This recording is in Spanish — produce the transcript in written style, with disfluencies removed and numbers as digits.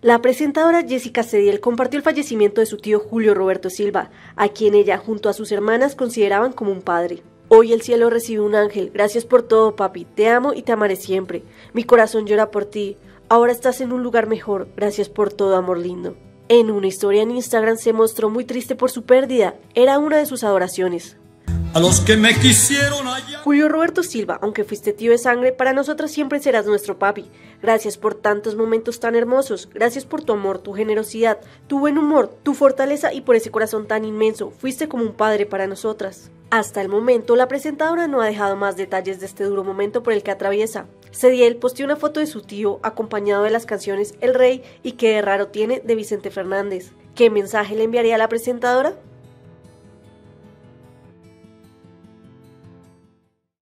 La presentadora Jessica Cediel compartió el fallecimiento de su tío Julio Roberto Silva, a quien ella junto a sus hermanas consideraban como un padre. Hoy el cielo recibe un ángel, gracias por todo papi, te amo y te amaré siempre. Mi corazón llora por ti, ahora estás en un lugar mejor, gracias por todo amor lindo. En una historia en Instagram se mostró muy triste por su pérdida, era una de sus adoraciones. A los que me quisieron allá. Julio Roberto Silva, aunque fuiste tío de sangre, para nosotros siempre serás nuestro papi. Gracias por tantos momentos tan hermosos, gracias por tu amor, tu generosidad, tu buen humor, tu fortaleza y por ese corazón tan inmenso. Fuiste como un padre para nosotras. Hasta el momento, la presentadora no ha dejado más detalles de este duro momento por el que atraviesa. Cediel posteó una foto de su tío acompañado de las canciones El Rey y Qué de raro tiene de Vicente Fernández. ¿Qué mensaje le enviaría a la presentadora?